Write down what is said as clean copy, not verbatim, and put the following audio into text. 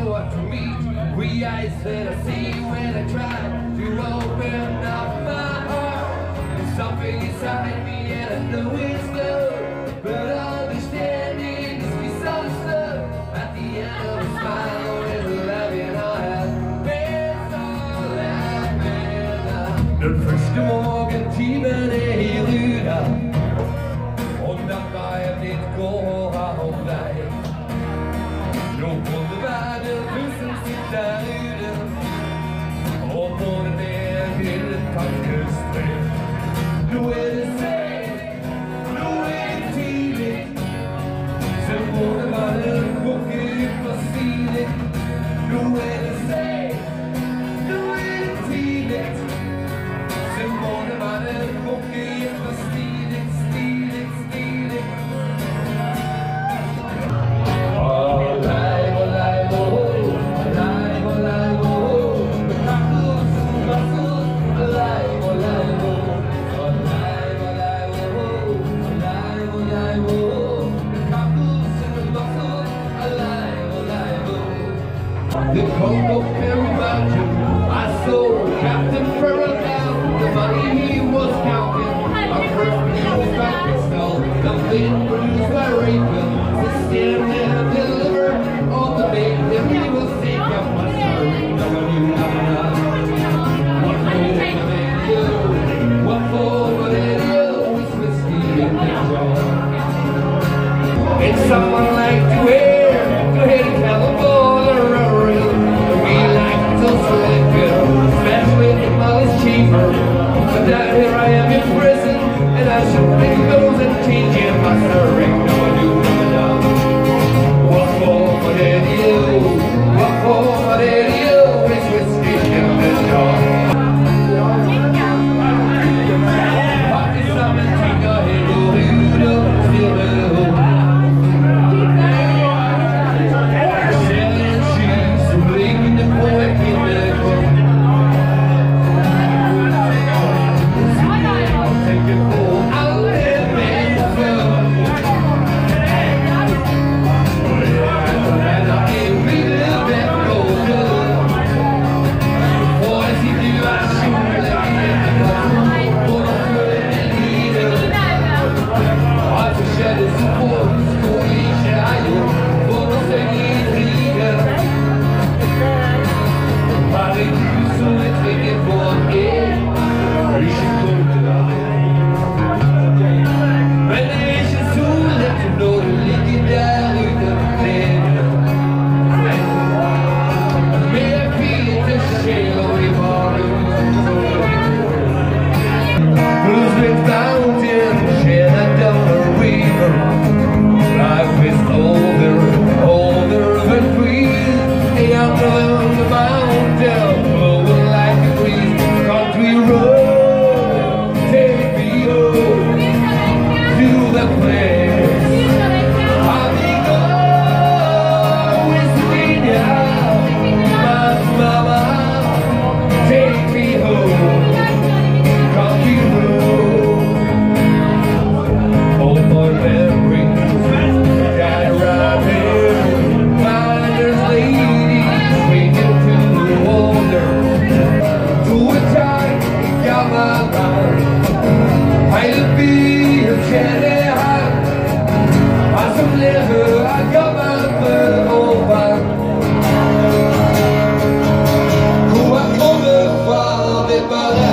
what to meet. We eyes that I see when I try to open up my heart. There's something inside me and I know it's love, but understanding is misunderstood. At the end of a smile is a loving heart. It's all I've been. Den första morgontimmen är i ruda, och natta är ditt gåva av dig. Då kommer världen husen sitta ute, och morgonen är till ett tankesträck. Då är det sent, då är det tidigt, sen morgonmannen åker ut på stiligt. Då är det sent, då är det tidigt, sen morgonmannen åker ut på stiligt, stiligt, stiligt. The Congo Perry Mountain, I saw Captain Farrell down. The money he was counting, our first produced by Crystal, the thing produced by Rayfield. The stand there delivered all the big that he was sick of my story. What for, what it is, whiskey and John. It's someone like to hear California. Especially if money's cheaper. But down here I am in prison, and I should make those and change in my surrender. No, I do not. What for, what did you? What for, what did you? It's whiskey in the jar. What is something to go ahead, still do. Selling shoes, blinking the boy in the Bye.